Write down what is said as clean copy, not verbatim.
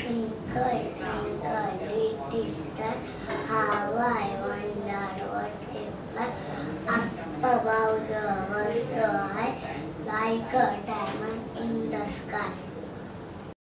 Twinkle, twinkle, little star, how I wonder what you are. Up above the world so high, like a diamond in the sky.